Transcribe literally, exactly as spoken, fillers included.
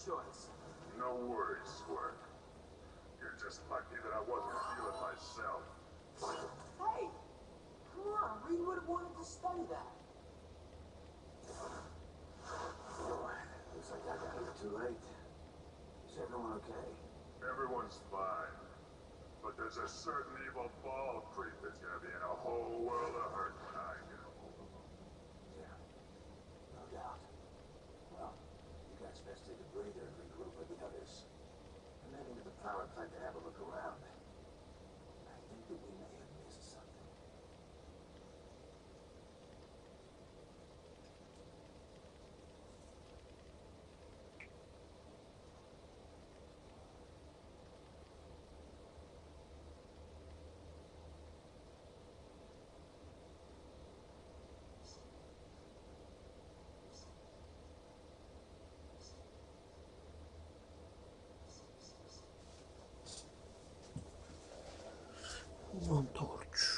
choice. No worries, Squirt. You're just lucky that I wasn't feeling myself. Hey! Come on, Reed would have wanted to study that. Oh, looks like I got here too late. Is everyone okay? Everyone's fine. But there's a certain evil ball creep that's gonna be in a whole world of hurt when I get a hold of him. Yeah, no doubt. Well, you guys best take a breather and regroup with the others. I'm heading to the power plant to have a look around. I think that we may have missed something. One torch.